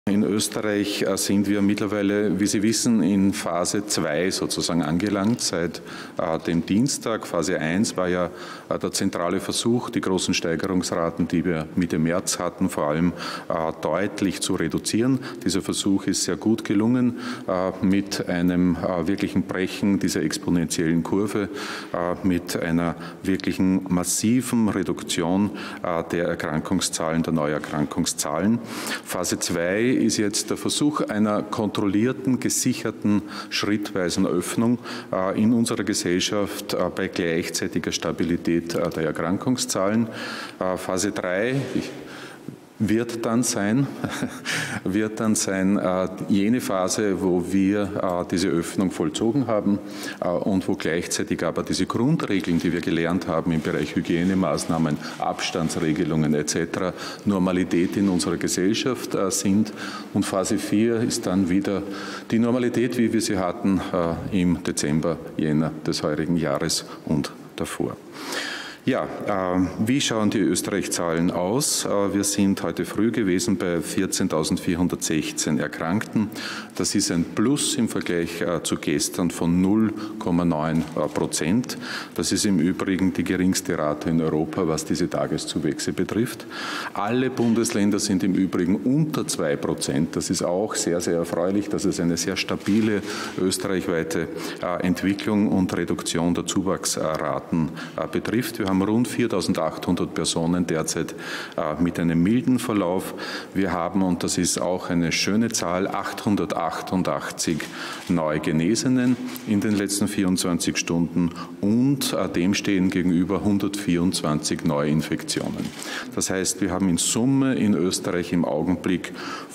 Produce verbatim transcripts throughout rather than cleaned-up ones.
In Österreich sind wir mittlerweile, wie Sie wissen, in Phase zwei sozusagen angelangt. Seit äh, dem Dienstag, Phase eins, war ja äh, der zentrale Versuch, die großen Steigerungsraten, die wir Mitte März hatten, vor allem äh, deutlich zu reduzieren. Dieser Versuch ist sehr gut gelungen, äh, mit einem äh, wirklichen Brechen dieser exponentiellen Kurve, äh, mit einer wirklichen massiven Reduktion äh, der Erkrankungszahlen, der Neuerkrankungszahlen. Phase zwei ist jetzt der Versuch einer kontrollierten, gesicherten, schrittweisen Öffnung äh, in unserer Gesellschaft äh, bei gleichzeitiger Stabilität äh, der Erkrankungszahlen. Äh, Phase drei, ich wird dann sein, wird dann sein äh, jene Phase, wo wir äh, diese Öffnung vollzogen haben äh, und wo gleichzeitig aber diese Grundregeln, die wir gelernt haben im Bereich Hygienemaßnahmen, Abstandsregelungen et cetera, Normalität in unserer Gesellschaft äh, sind. Und Phase vier ist dann wieder die Normalität, wie wir sie hatten äh, im Dezember, Jänner des heurigen Jahres und davor. Ja, äh, wie schauen die Österreich-Zahlen aus? Äh, wir sind heute früh gewesen bei vierzehntausendvierhundertsechzehn Erkrankten. Das ist ein Plus im Vergleich äh, zu gestern von null Komma neun Prozent. Das ist im Übrigen die geringste Rate in Europa, was diese Tageszuwächse betrifft. Alle Bundesländer sind im Übrigen unter zwei Prozent. Das ist auch sehr, sehr erfreulich. Das ist eine sehr stabile österreichweite äh, Entwicklung und Reduktion der Zuwachsraten äh, betrifft. Wir haben rund viertausendachthundert Personen derzeit äh, mit einem milden Verlauf. Wir haben, und das ist auch eine schöne Zahl, achthundertachtundachtzig Neugenesenen in den letzten vierundzwanzig Stunden und äh, dem stehen gegenüber hundertvierundzwanzig Neuinfektionen. Das heißt, wir haben in Summe in Österreich im Augenblick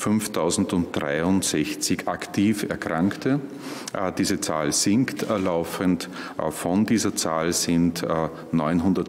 fünftausenddreiundsechzig aktiv Erkrankte. Äh, diese Zahl sinkt äh, laufend. Äh, von dieser Zahl sind äh, neunhundertsiebenundsechzig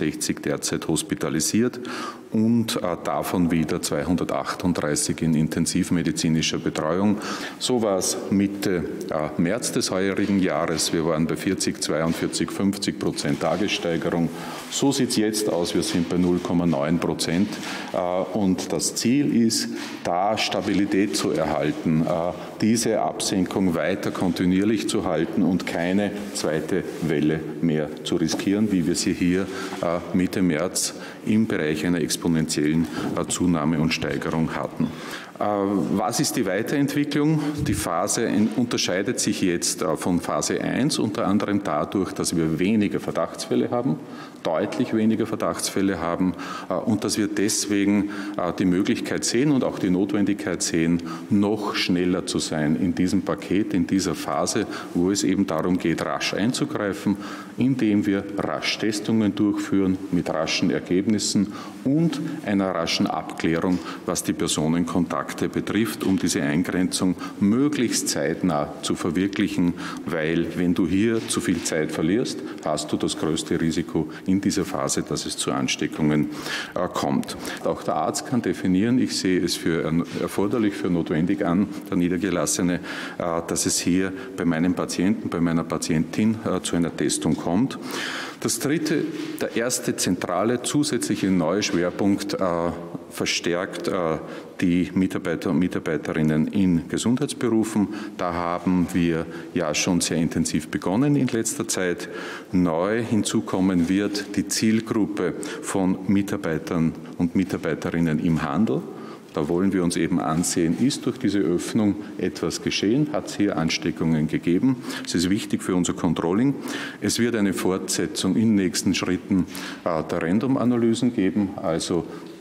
derzeit hospitalisiert und äh, davon wieder zweihundertachtunddreißig in intensivmedizinischer Betreuung. So war es Mitte äh, März des heurigen Jahres. Wir waren bei vierzig, zweiundvierzig, fünfzig Prozent Tagessteigerung. So sieht es jetzt aus. Wir sind bei null Komma neun Prozent. Äh, und das Ziel ist, da Stabilität zu erhalten, äh, diese Absenkung weiter kontinuierlich zu halten und keine zweite Welle mehr zu riskieren, wie wir sie hier äh, Mitte März im Bereich einer exponentiellen äh, Zunahme und Steigerung hatten. Äh, was ist die Weiterentwicklung? Die Phase unterscheidet sich jetzt äh, von Phase eins unter anderem dadurch, dass wir weniger Verdachtsfälle haben, deutlich weniger Verdachtsfälle haben äh, und dass wir deswegen äh, die Möglichkeit sehen und auch die Notwendigkeit sehen, noch schneller zu sein in diesem Paket, in dieser Phase, wo es eben darum geht, rasch einzugreifen, indem wir rasch Testungen durchführen mit raschen Ergebnissen und einer raschen Abklärung, was die Personenkontakte betrifft, um diese Eingrenzung möglichst zeitnah zu verwirklichen, weil wenn du hier zu viel Zeit verlierst, hast du das größte Risiko in dieser Phase, dass es zu Ansteckungen äh, kommt. Auch der Arzt kann definieren, ich sehe es für erforderlich, für notwendig an, der Niedergelassene, äh, dass es hier bei meinem Patienten, bei meiner Patientin äh, zu einer Testung kommt. Das dritte, der erste zentrale zusätzliche neue Schwerpunkt äh, verstärkt äh, die Mitarbeiter und Mitarbeiterinnen in Gesundheitsberufen. Da haben wir ja schon sehr intensiv begonnen in letzter Zeit. Neu hinzukommen wird die Zielgruppe von Mitarbeitern und Mitarbeiterinnen im Handel. Da wollen wir uns eben ansehen, ist durch diese Öffnung etwas geschehen, hat es hier Ansteckungen gegeben. Es ist wichtig für unser Controlling. Es wird eine Fortsetzung in nächsten Schritten äh, der Random-Analysen geben, also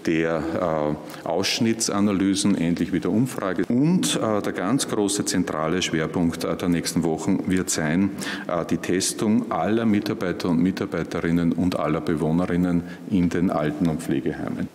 der äh, Ausschnittsanalysen, ähnlich wie der Umfrage. Und äh, der ganz große zentrale Schwerpunkt äh, der nächsten Wochen wird sein, äh, die Testung aller Mitarbeiter und Mitarbeiterinnen und aller Bewohnerinnen in den Alten- und Pflegeheimen.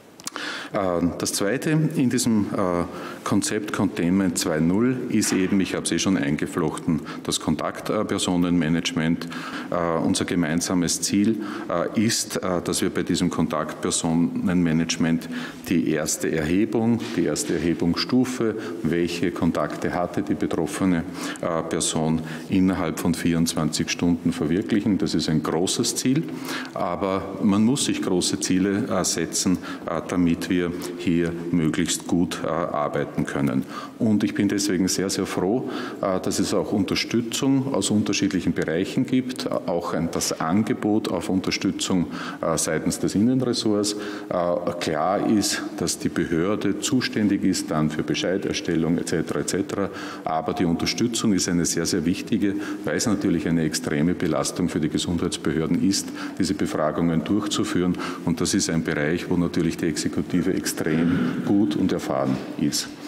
Das Zweite in diesem Konzept Containment zwei Punkt null ist eben, ich habe es eh schon eingeflochten, das Kontaktpersonenmanagement. Unser gemeinsames Ziel ist, dass wir bei diesem Kontaktpersonenmanagement die erste Erhebung, die erste Erhebungsstufe, welche Kontakte hatte die betroffene Person, innerhalb von vierundzwanzig Stunden verwirklichen. Das ist ein großes Ziel, aber man muss sich große Ziele setzen, damit damit wir hier möglichst gut arbeiten können. Und ich bin deswegen sehr, sehr froh, dass es auch Unterstützung aus unterschiedlichen Bereichen gibt, auch das Angebot auf Unterstützung seitens des Innenressorts. Klar ist, dass die Behörde zuständig ist dann für Bescheiderstellung et cetera et cetera. Aber die Unterstützung ist eine sehr, sehr wichtige, weil es natürlich eine extreme Belastung für die Gesundheitsbehörden ist, diese Befragungen durchzuführen. Und das ist ein Bereich, wo natürlich die Exekutive extrem gut und erfahren ist.